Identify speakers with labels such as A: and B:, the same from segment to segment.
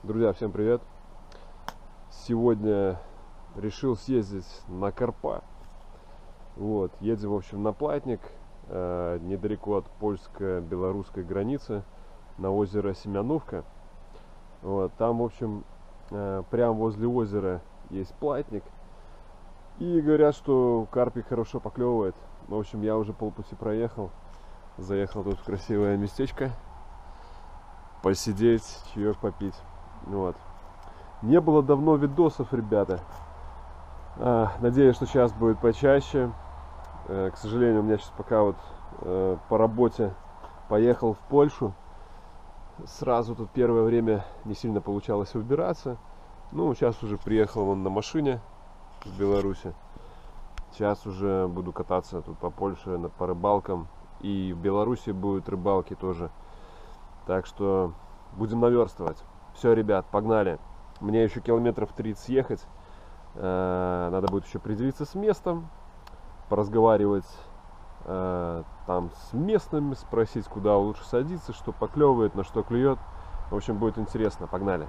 A: Друзья, всем привет! Сегодня решил съездить на Карпа. Вот, едем, в общем, на Платник, недалеко от польско-белорусской границы, на озеро Семеновка. Вот, там, в общем, прямо возле озера есть Платник. И говорят, что карпик хорошо поклевывает. В общем, я уже полпути проехал. Заехал тут в красивое местечко. Посидеть, чаек попить. Вот. Не было давно видосов, ребята. Надеюсь, что сейчас будет почаще. К сожалению, у меня сейчас пока вот по работе поехал в Польшу. Сразу тут первое время не сильно получалось выбираться. Ну, сейчас уже приехал вон на машине в Беларуси. Сейчас уже буду кататься тут по Польше по рыбалкам. И в Беларуси будут рыбалки тоже. Так что будем наверстывать. Все, ребят, погнали. Мне еще километров 30 ехать. Надо будет еще определиться с местом. Поразговаривать там с местными. Спросить, куда лучше садиться, что поклевывает, на что клюет. В общем, будет интересно. Погнали.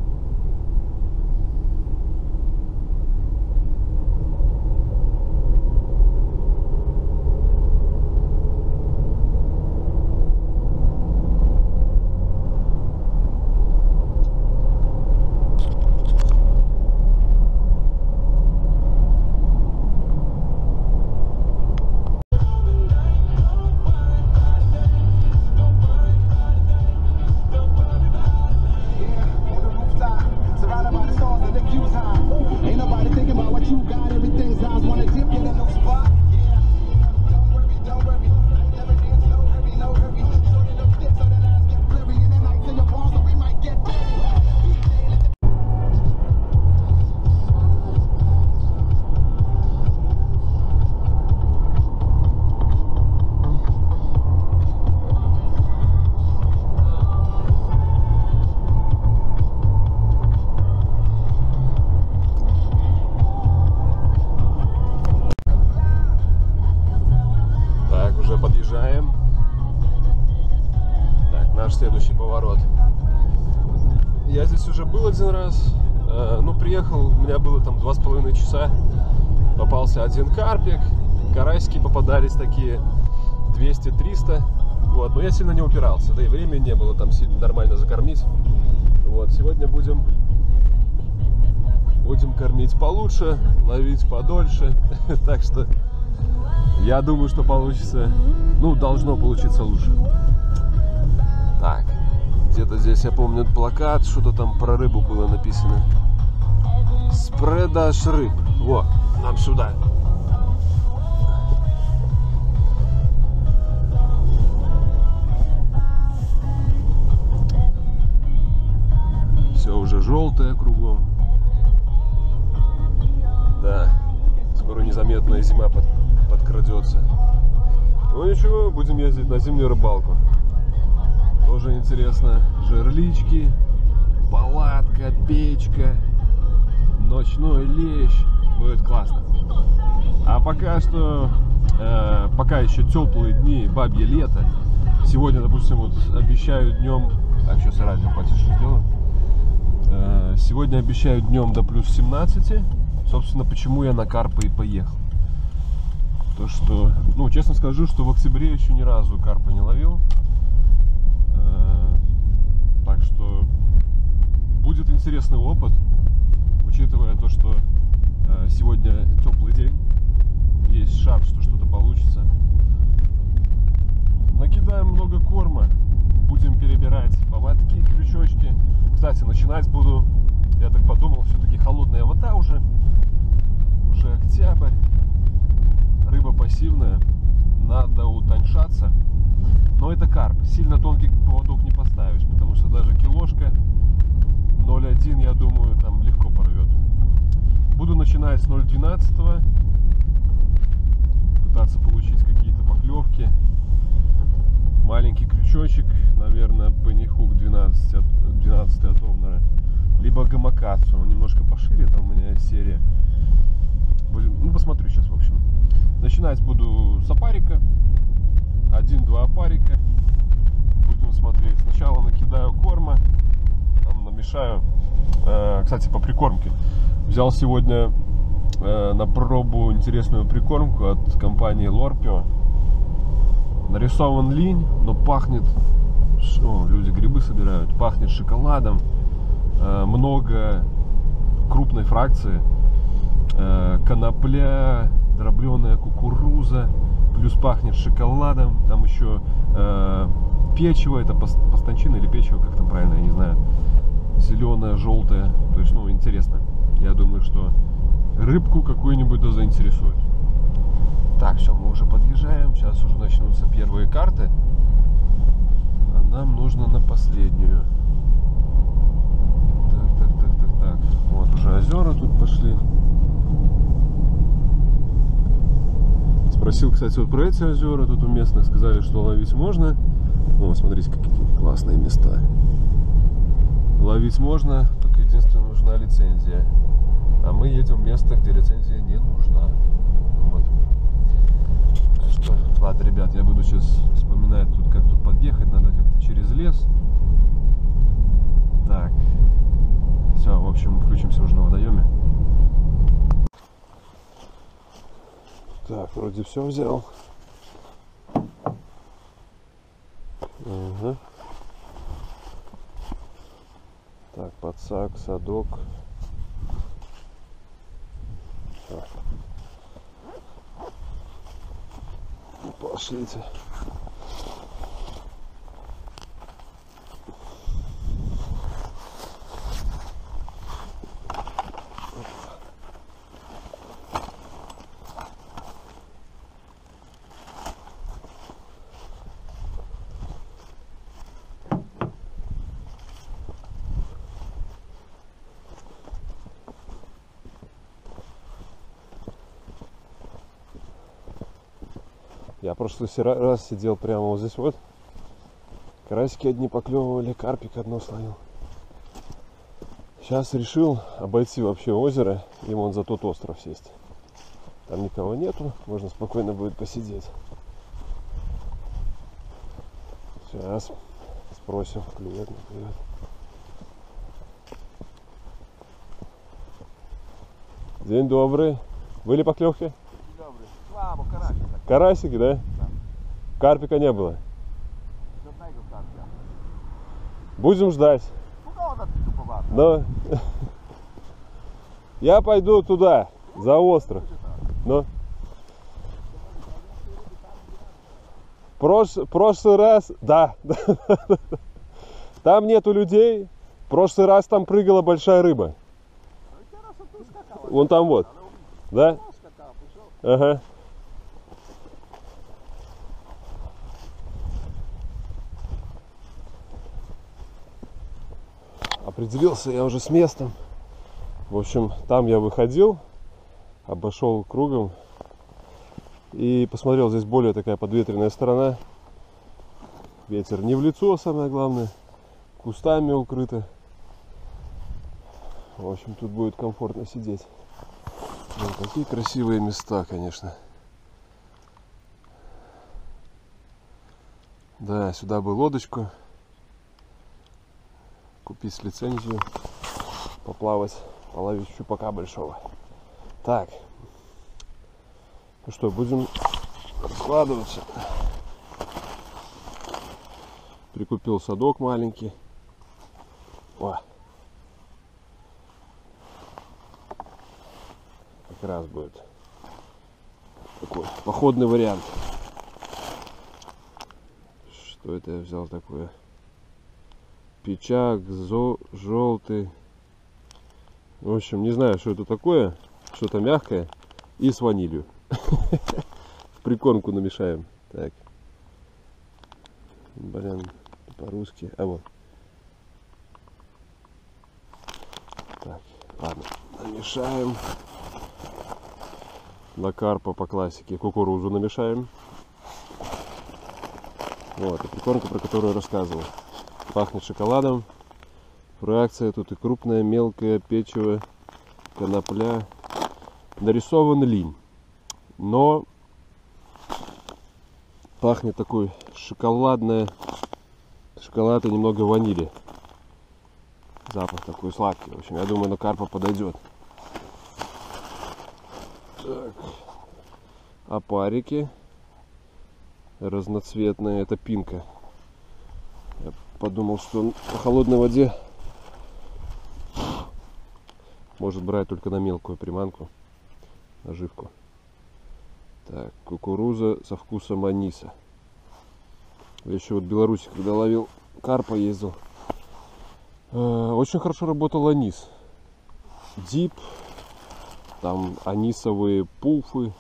A: Подъезжаем. Так, наш следующий поворот. Я здесь уже был один раз. Ну, приехал, у меня было там 2,5 часа. Попался один карпик. Карасики попадались такие 200-300. Вот, но я сильно не упирался. Да и времени не было там сильно нормально закормить. Вот, сегодня будем кормить получше, ловить подольше. Так что я думаю, что получится, ну, должно получиться лучше. Так, где-то здесь, я помню, плакат, что-то там про рыбу было написано. Спредаж рыб. Во, нам сюда. Все уже желтое кругом. Да, скоро незаметная зима подкрадется. Ну ничего, будем ездить на зимнюю рыбалку. Тоже интересно. Жерлички, палатка, печка, ночной лещ. Будет классно. А пока что, пока еще теплые дни, бабье лето. Сегодня, допустим, вот обещают днем. Так, сейчас радио потише сделаю. Сегодня обещают днем до плюс 17. Собственно, почему я на карпа и поехал. То, что, ну, честно скажу, что в октябре еще ни разу карпа не ловил. Так что будет интересный опыт, учитывая то, что сегодня теплый день, есть шанс, что что-то получится. Накидаем много корма, будем перебирать поводки, крючочки. Кстати, начинать буду, я так подумал, все-таки холодная вода уже октябрь. Рыба пассивная, надо утоньшаться. Но это карп, сильно тонкий поводок не поставишь, потому что даже килошка 0,1, я думаю, там легко порвет. Буду начинать с 0,12, пытаться получить какие-то поклевки. Маленький крючочек, наверное, пенихук 12 от Овнера, либо гамакацу, он немножко пошире, там у меня серия. Ну, посмотрю сейчас, в общем. Начинать буду с опарика. 1-2 опарика. Будем смотреть. Сначала накидаю корма. Там мешаю. Кстати, по прикормке. Взял сегодня на пробу интересную прикормку от компании Lorpio. Нарисован линь, но пахнет... люди грибы собирают. Пахнет шоколадом. Много крупной фракции. Конопля, дробленая кукуруза. Плюс пахнет шоколадом. Там еще печево. Это постанчина или печево, как там правильно, я не знаю. Зеленое, желтое. То есть, интересно. Я думаю, что рыбку какую-нибудь да заинтересует. Так, все, мы уже подъезжаем. Сейчас уже начнутся первые карты. А нам нужно на последнюю. Так. Вот уже озера тут пошли. Спросил, кстати, вот про эти озера. Тут у местных сказали, что ловить можно. О, смотрите, какие классные места. Ловить можно, только единственное, нужна лицензия. А мы едем в место, где лицензия не нужна. Вот. Так что, ладно, ребят, я буду сейчас вспоминать, тут как тут подъехать. Надо как-то через лес. Так. Все, в общем, включимся уже на водоеме. Так, вроде все взял. Ага. Так, подсак, садок. Так. Пошлите. Я в прошлый раз сидел прямо вот здесь вот. Карасики одни поклевывали, карпик одно словил. Сейчас решил обойти вообще озеро и вон за тот остров сесть. Там никого нету, можно спокойно будет посидеть. Сейчас спросим, клюет, не клюет. День добрый. Были поклевки?
B: Слабо, карасики.
A: Карасики, да?
B: Да.
A: Карпика не было.
B: Жодного карпика.
A: Будем ждать.
B: Ну кого-то туповато.
A: Но я пойду туда, за остров. Но прошлый раз, да, там нету людей. В прошлый раз там прыгала большая рыба. Вон там вот, да? Ага. Определился я уже с местом. В общем, там я выходил, обошел кругом и посмотрел, здесь более такая подветренная сторона. Ветер не в лицо, самое главное, кустами укрыто. В общем, тут будет комфортно сидеть. Вот такие красивые места, конечно. Да, сюда бы лодочку купить, лицензию, поплавать, половить щупака большого. Так, ну что, будем раскладываться. Прикупил садок маленький. О. Как раз будет такой походный вариант. Что это я взял такое? Печак, желтый. В общем, не знаю, что это такое. Что-то мягкое. И с ванилью. В прикормку намешаем. Так. Блин, по-русски. А вот. Так, ладно. Намешаем. На карпа по классике кукурузу намешаем. Вот, и прикормка, про которую я рассказывал. Пахнет шоколадом. Фракция тут и крупная, мелкая, печево, конопля. Нарисован линь. Но пахнет такой шоколадное. Шоколад и немного ванили. Запах такой сладкий. В общем, я думаю, на карпа подойдет. Так. Опарики разноцветные. Это пинка. Я подумал, что он по холодной воде может брать только на мелкую приманку, наживку. Так, кукуруза со вкусом аниса. Я еще вот в Беларуси, когда ловил карпа, ездил, очень хорошо работал анис. Дип, там анисовые пуфы.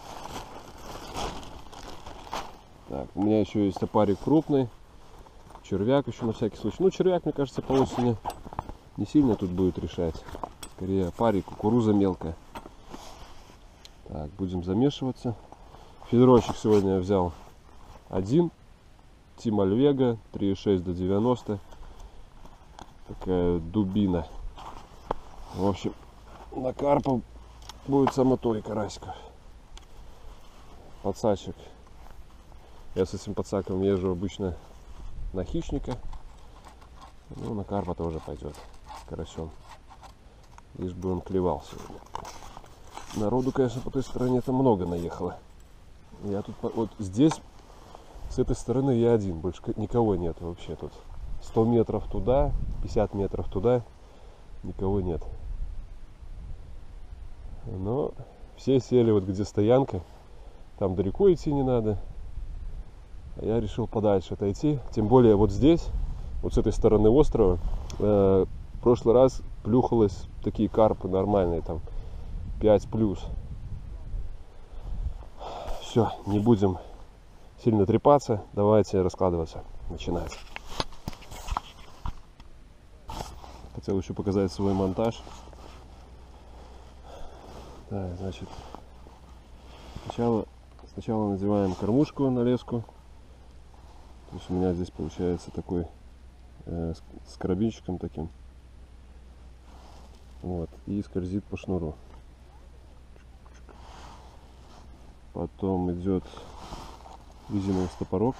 A: Так, у меня еще есть опарик крупный. Червяк еще на всякий случай. Ну, червяк, мне кажется, по осени не сильно тут будет решать. Скорее опарик, кукуруза мелкая. Так, будем замешиваться. Фидерочек сегодня я взял один. Тима Альвега, 3,6 до 90. Такая дубина. В общем, на карпа будет само то и карасиков. Подсачек. Я с этим подсаком езжу обычно на хищника. Ну, на карпа тоже пойдет с карасем. Лишь бы он клевал сегодня. Народу, конечно, по той стороне-то много наехало. Я тут вот здесь, с этой стороны, я один. Больше никого нет вообще тут. 100 метров туда, 50 метров туда. Никого нет. Но все сели вот где стоянка. Там далеко идти не надо. А я решил подальше отойти. Тем более вот здесь, вот с этой стороны острова, в прошлый раз плюхалось такие карпы нормальные, там 5+. Все, не будем сильно трепаться. Давайте раскладываться. Начинать. Хотел еще показать свой монтаж. Так, значит, сначала надеваем кормушку на леску. То есть у меня здесь получается такой с карабинчиком таким. Вот, и скользит по шнуру. Потом идет резиновый стопорок.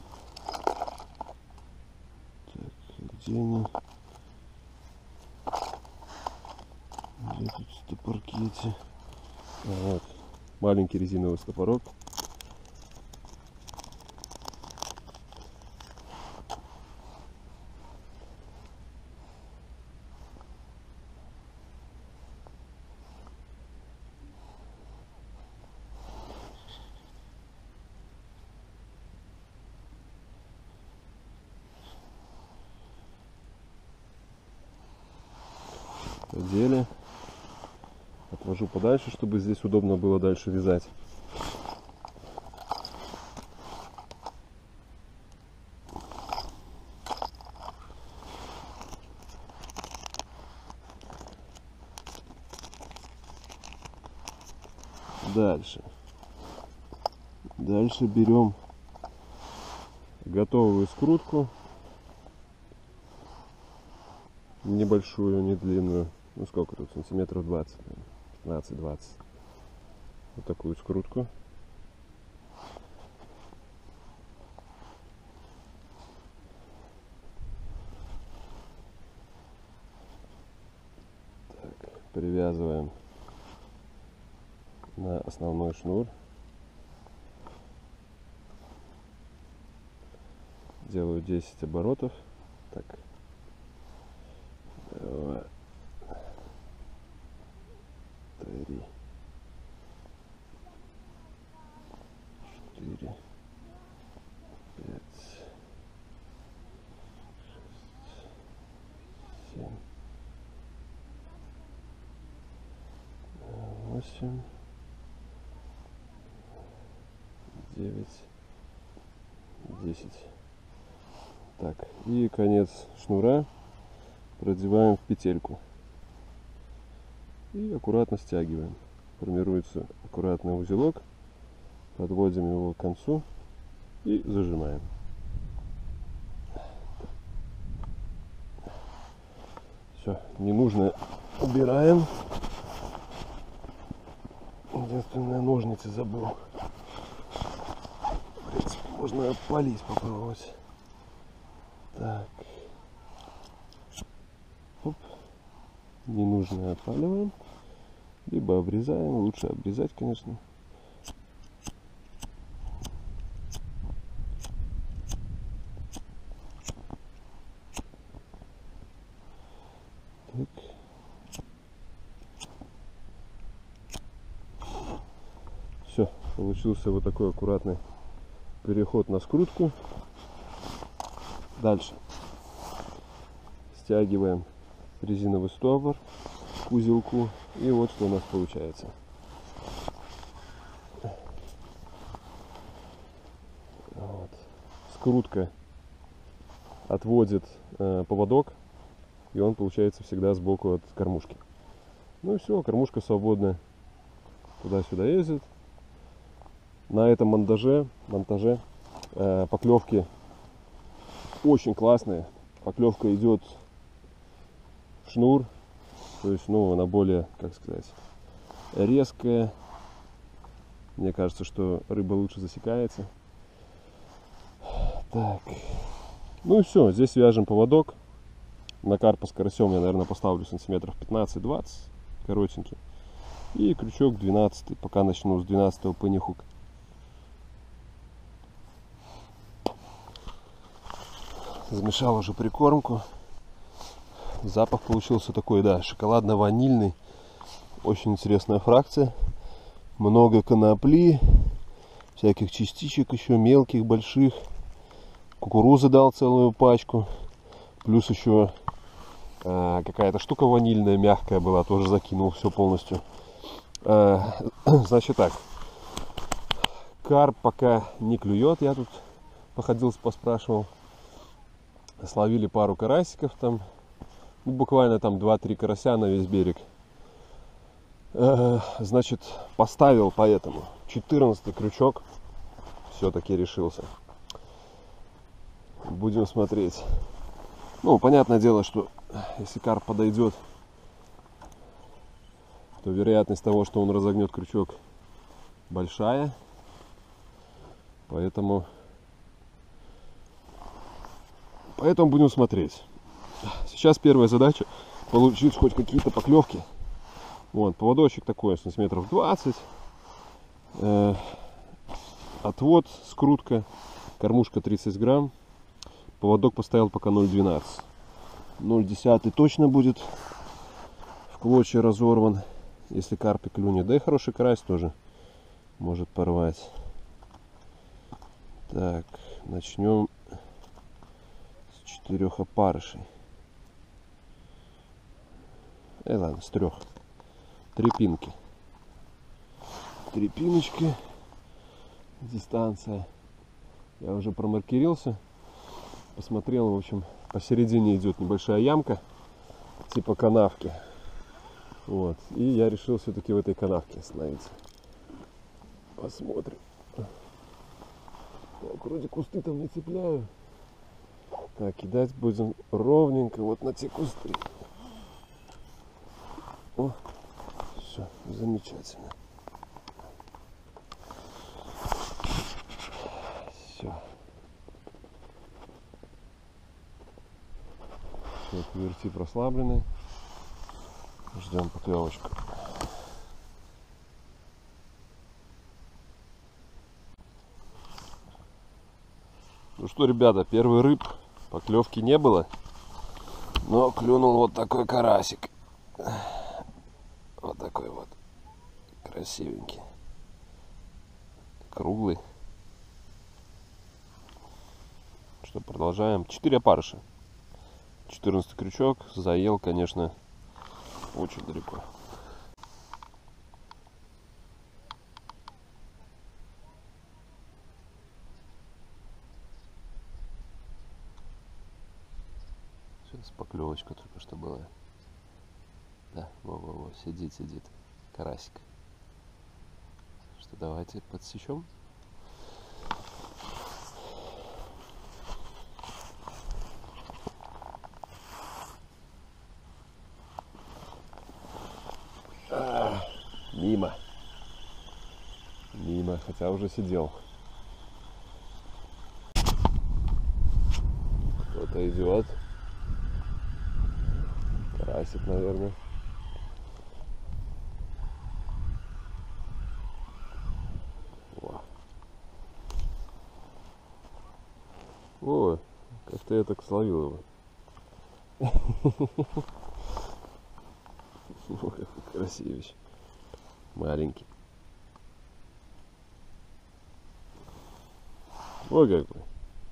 A: Так, где они? Где тут стопорки эти? Вот, маленький резиновый стопорок. Одели. Отвожу подальше, чтобы здесь удобно было дальше вязать. Дальше берем готовую скрутку. Небольшую, не длинную. Ну сколько тут? Сантиметров 20. 15-20. Вот такую скрутку. Так, привязываем на основной шнур. Делаю 10 оборотов. Так. 2, 3, 4, 5, 6, 7, 8, 9, 10. Так, и конец шнура продеваем в петельку и аккуратно стягиваем. Формируется аккуратный узелок, подводим его к концу и зажимаем. Все, ненужное убираем. Единственное, ножницы забыл. В принципе, можно опалить, попробовать. Так. Оп. Ненужное отваливаем. Либо обрезаем. Лучше обрезать, конечно. Так. Все, получился вот такой аккуратный переход на скрутку. Дальше стягиваем резиновый стопор к узелку, и вот что у нас получается. Вот. Скрутка отводит поводок, и он получается всегда сбоку от кормушки. Ну и все, кормушка свободная, туда-сюда ездит. На этом монтаже поклевки очень классные. Поклевка идет в шнур, то есть, ну, она более, как сказать, резкая. Мне кажется, что рыба лучше засекается. Так, ну и все, здесь вяжем поводок. На карпа с карасем я, наверное, поставлю сантиметров 15-20, коротенький. И крючок 12, пока начну с 12 пенни-хук. Замешал уже прикормку. Запах получился такой, да, шоколадно-ванильный. Очень интересная фракция. Много конопли, всяких частичек еще, мелких, больших. Кукурузы дал целую пачку. Плюс еще какая-то штука ванильная, мягкая была, тоже закинул все полностью. Значит так. Карп пока не клюет. Я тут походил, поспрашивал. Словили пару карасиков там. Ну, буквально там 2-3 карася на весь берег. Значит, поставил поэтому 14 крючок. Все-таки решился. Будем смотреть. Ну, понятное дело, что если карп подойдет, то вероятность того, что он разогнет крючок, большая. Поэтому будем смотреть. Сейчас первая задача получить хоть какие-то поклевки. Вот, поводочек такой, сантиметров 20. Отвод, скрутка, кормушка 30 грамм. Поводок поставил пока 0,12. 0,10 точно будет в клочья разорван, если карпик клюнет. Да и хороший карась тоже может порвать. Так, начнем с 4 опарышей. Ладно, с 3. 3 пинки. 3 пиночки. Дистанция. Я уже промаркерился. Посмотрел, в общем, посередине идет небольшая ямка, типа канавки. Вот. И я решил все-таки в этой канавке остановиться. Посмотрим. Так, вроде кусты там не цепляю. Так, кидать будем ровненько вот на те кусты. О, все, замечательно. Все. Вот верти прослаблены. Ждем поклевочку. Ну что, ребята, первый рыб, поклевки не было, но клюнул вот такой карасик. Вот такой вот красивенький, круглый. Что, продолжаем. 4 опарыша. 14 крючок. Заел, конечно, очень далеко. Сейчас поклевочка только что была. Да, во-во-во, сидит карасик. Что, давайте подсечем. Мимо. Мимо, хотя уже сидел. Кто-то идет. Карасик, наверное. Где-то я так словил его. Ой, какой красивый. Маленький. Ой, какой.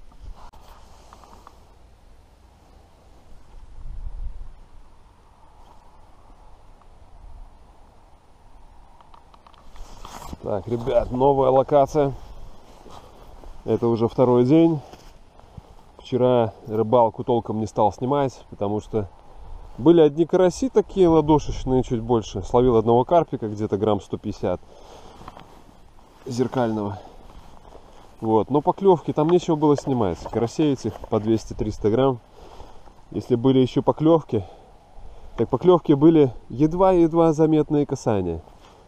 A: Так, ребят, новая локация. Это уже второй день. Вчера рыбалку толком не стал снимать, потому что были одни караси такие ладошечные, чуть больше. Словил одного карпика, где-то грамм 150 зеркального. Вот, но поклевки там нечего было снимать. Карасей этих по 200-300 грамм. Если были еще поклевки, так поклевки были едва-едва заметные касания.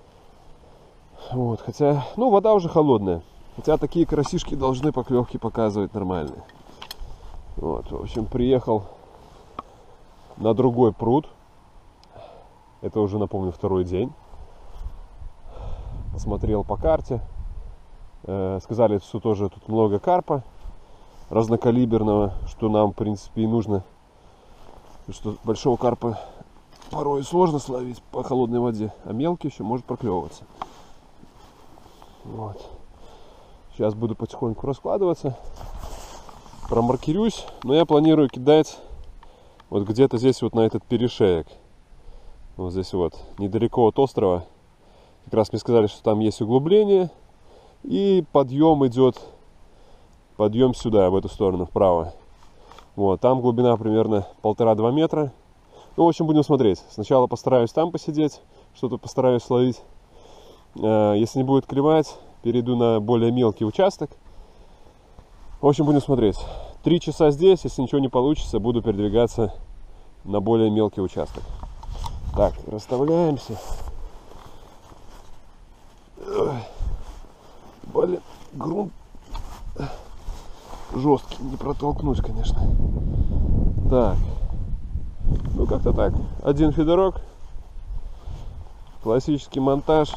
A: Вот, хотя, ну, вода уже холодная. Хотя такие карасишки должны поклевки показывать нормальные. Вот, в общем, приехал на другой пруд. Это уже, напомню, второй день. Посмотрел по карте. Сказали, что тоже тут много карпа разнокалиберного, что нам, в принципе, и нужно. Что большого карпа порой сложно словить по холодной воде, а мелкий еще может проклевываться. Вот. Сейчас буду потихоньку раскладываться. Промаркирюсь, но я планирую кидать вот где-то здесь вот на этот перешеек. Вот здесь вот, недалеко от острова. Как раз мне сказали, что там есть углубление. И подъем идет, подъем сюда, в эту сторону, вправо. Вот, там глубина примерно 1,5-2 метра. Ну, в общем, будем смотреть. Сначала постараюсь там посидеть, что-то постараюсь словить. Если не будет клевать, перейду на более мелкий участок. В общем, будем смотреть. 3 часа здесь, если ничего не получится, буду передвигаться на более мелкий участок. Так, расставляемся. Блин, грунт жесткий, не протолкнусь, конечно. Так, ну как-то так. Один фидерок, классический монтаж.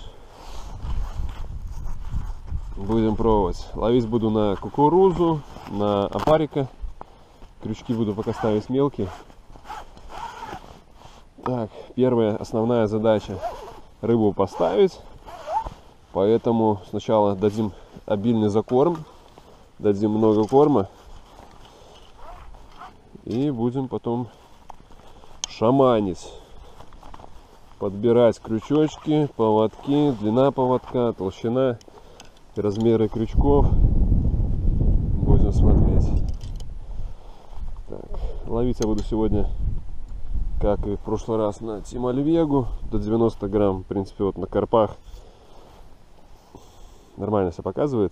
A: Будем пробовать. Ловить буду на кукурузу, на опарика. Крючки буду пока ставить мелкие. Так, первая основная задача — рыбу поставить. Поэтому сначала дадим обильный закорм, дадим много корма. И будем потом шаманить. Подбирать крючочки, поводки, длина поводка, толщина, размеры крючков. Будем смотреть. Так, ловить я буду сегодня, как и в прошлый раз, на Тимальвегу до 90 грамм. В принципе, вот на карпах нормально себя показывает.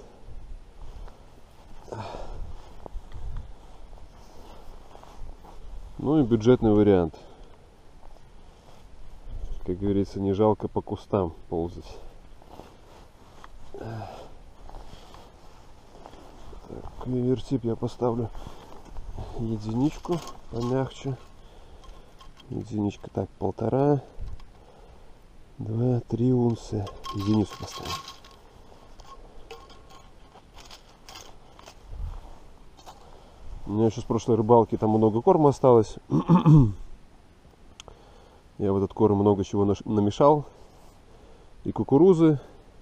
A: Ну и бюджетный вариант. Как говорится, не жалко по кустам ползать. Так, вертип я поставлю единичку помягче. Единичка так 1,5, 2-3 унции. Единицу поставим. У меня еще с прошлой рыбалки там много корма осталось. Я в этот корм много чего намешал. И кукурузы,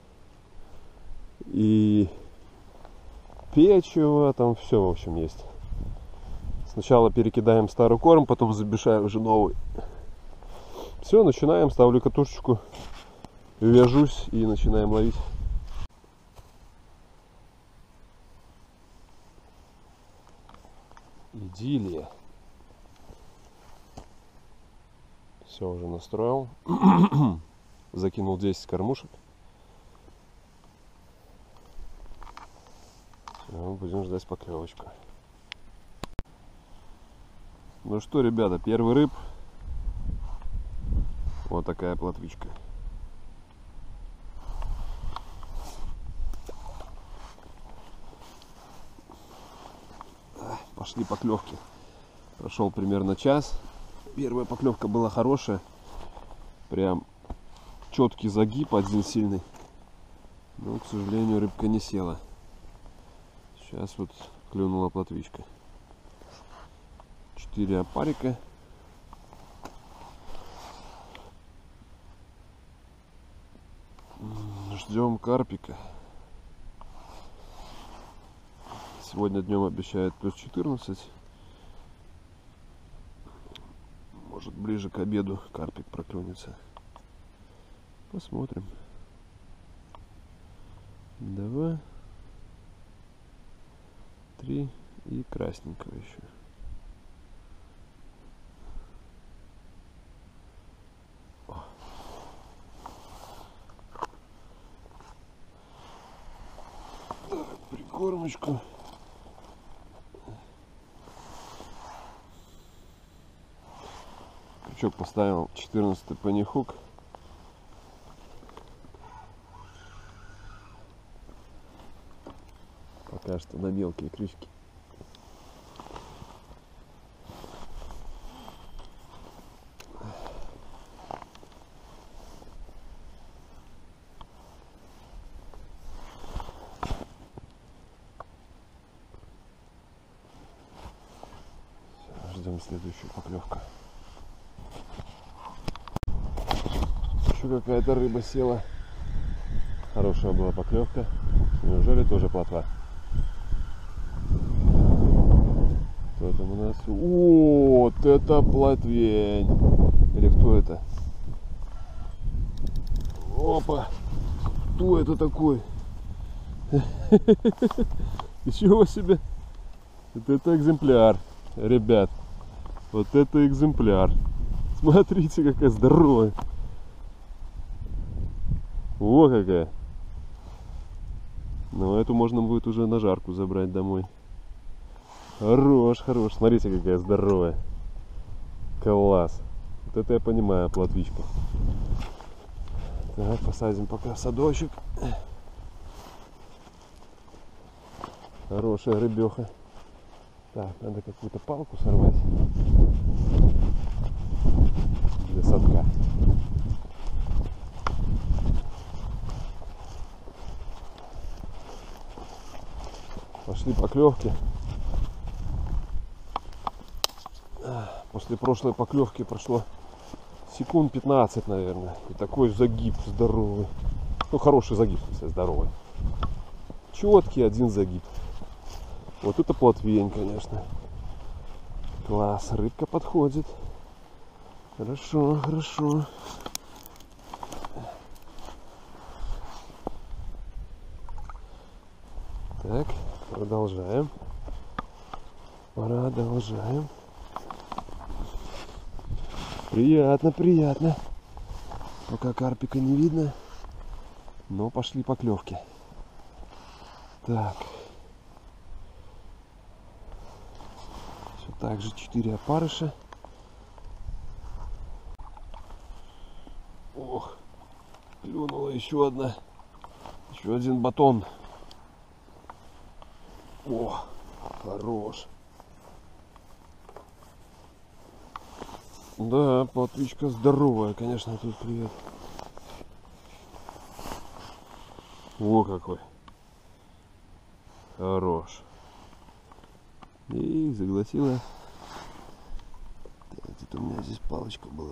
A: и печево, там все, в общем, есть. Сначала перекидаем старый корм, потом забешаю уже новый. Все, начинаем, ставлю катушечку, вяжусь и начинаем ловить. Идиллия. Все, уже настроил. Закинул 10 кормушек. Все, будем ждать поклевочку. Ну что, ребята, первый рыб. Вот такая плотвичка. Пошли поклевки. Прошел примерно час. Первая поклевка была хорошая. Прям четкий загиб, один сильный. Но, к сожалению, рыбка не села. Сейчас вот клюнула плотвичка. 4 опарика. Ждем карпика. Сегодня днем обещают плюс 14. Может, ближе к обеду карпик проклюнется. Посмотрим. 2, 3 и красненького еще. Так, прикормочку. Крючок поставил 14-й панихук. Пока что на мелкие крючки. Ждем следующую поклевку. Еще какая-то рыба села. Хорошая была поклевка. Неужели тоже плотва? Кто там у нас? О, вот это плотвень! Или кто это? Опа! Кто это такой? Ничего себе! Это экземпляр, ребят. Вот это экземпляр. Смотрите, какая здоровая. О, какая. Ну, эту можно будет уже на жарку забрать домой. Хорош, хорош. Смотрите, какая здоровая. Класс. Вот это я понимаю, плотвичка. Так, посадим пока в садочек. Хорошая рыбеха. Так, надо какую-то палку сорвать для садка. Пошли поклевки. После прошлой поклевки прошло секунд 15, наверное. И такой загиб здоровый. Ну, хороший загиб, если здоровый. Четкий один загиб. Вот это плотвень, конечно. Класс, рыбка подходит. Хорошо, хорошо. Так, продолжаем. Продолжаем. Приятно, приятно. Пока карпика не видно, но пошли поклевки. Так. Все так же 4 опарыша. Ох, клюнула еще одна. Еще один батон. О, хорош. Да, плотвичка здоровая, конечно, тут привет. О, какой. Хорош. И заглотила. Так, это у меня здесь палочка была.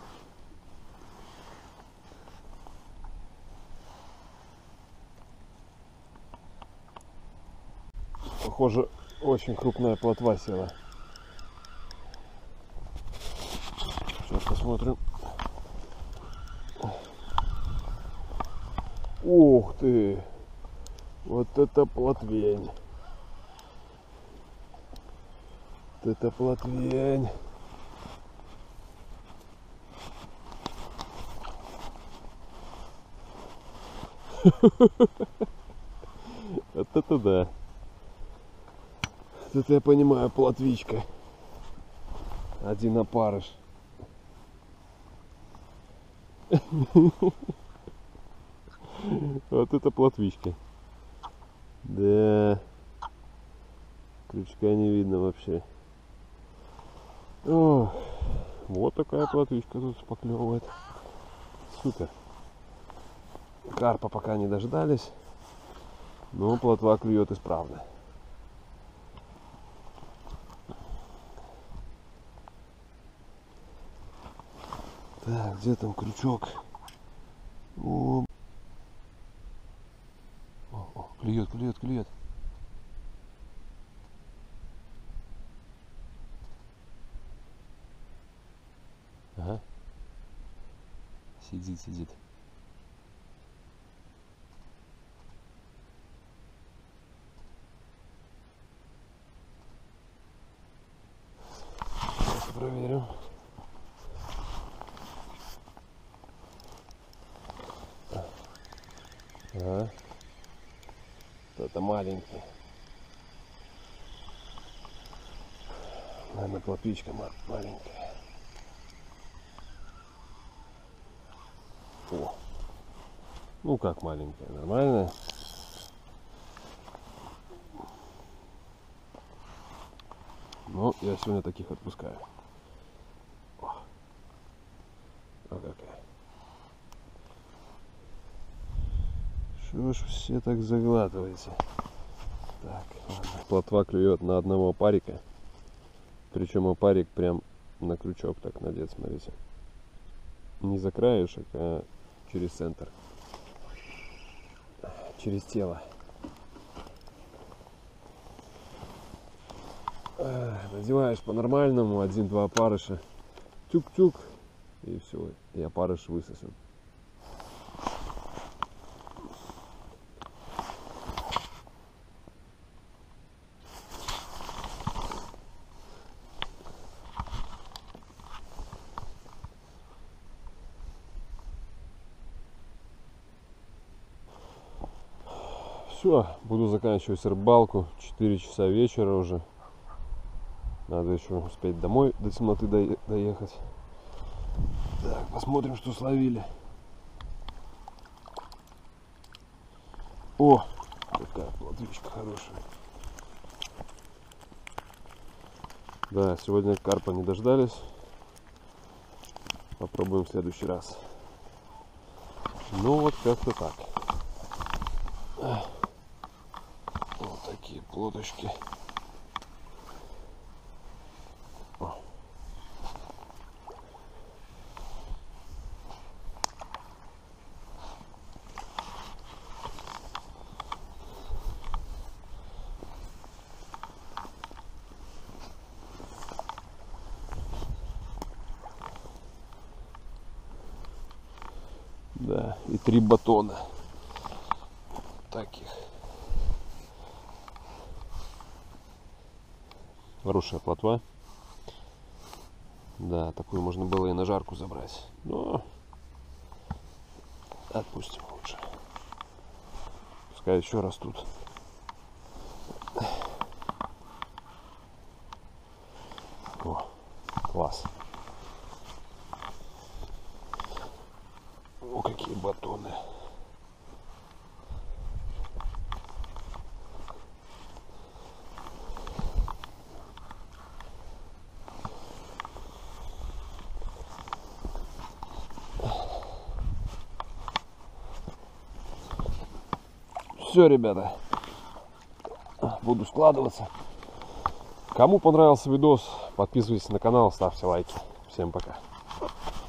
A: Похоже, очень крупная плотва села. Сейчас посмотрим. Ух ты! Вот это плотвень! Вот это плотвень! Вот это да! Вот это я понимаю, плотвичка. Один опарыш. Вот это плотвичка. Да. Крючка не видно вообще. О, вот такая плотвичка тут поклевывает. Супер. Карпа пока не дождались. Но плотва клюет исправно. Так, где там крючок? О, клюет, клюет, клюет. Ага. Сидит, сидит. Сейчас проверим. Ага. Это маленький. Наверное, плотвичка маленькая. О. Ну как маленькая, нормальная. Ну, я сегодня таких отпускаю. О. А какая. Что ж все так заглатываете? Так, ладно. Плотва клюет на одного опарика. Причем опарик прям на крючок так надет, смотрите. Не за краешек, а через центр. Через тело. Надеваешь по-нормальному, 1-2 опарыша. Тюк-тюк. И все, и опарыш высосен. Все, буду заканчивать рыбалку. 4 часа вечера уже. Надо еще успеть домой до темноты доехать. Так, посмотрим, что словили. О, какая плотвичка хорошая. Да, сегодня карпа не дождались. Попробуем в следующий раз. Ну вот как-то так. Вот такие плоточки. Да, и 3 батона таких. Хорошая плотва. Да, такую можно было и на жарку забрать. Но отпустим лучше. Пускай еще растут. О, класс. О, какие батоны. Все, ребята, буду складываться. Кому понравился видос, подписывайтесь на канал, ставьте лайки. Всем пока.